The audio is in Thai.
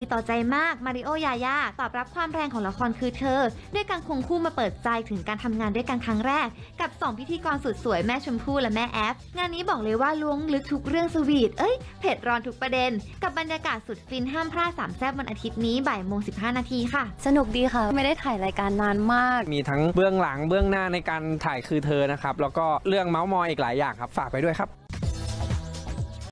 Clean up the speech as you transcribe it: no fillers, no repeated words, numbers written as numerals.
ต่อใจมากมาริโอยาย่าตอบรับความแรงของละครคือเธอด้วยการควงคู่มาเปิดใจถึงการทำงานด้วยกันครั้งแรกกับ2พิธีกรสุดสวยแม่ชมพู่และแม่แอฟงานนี้บอกเลยว่าล้วงลึกทุกเรื่องสวีทเผ็ดร้อนทุกประเด็นกับบรรยากาศสุดฟินห้ามพลาดสามแซ่บวันอาทิตย์นี้บ่ายโมง15 นาทีค่ะสนุกดีค่ะไม่ได้ถ่ายรายการนานมากมีทั้งเบื้องหลังเบื้องหน้าในการถ่ายคือเธอนะครับแล้วก็เรื่องเมาส์มอยอีกหลายอย่างครับฝากไปด้วยครับ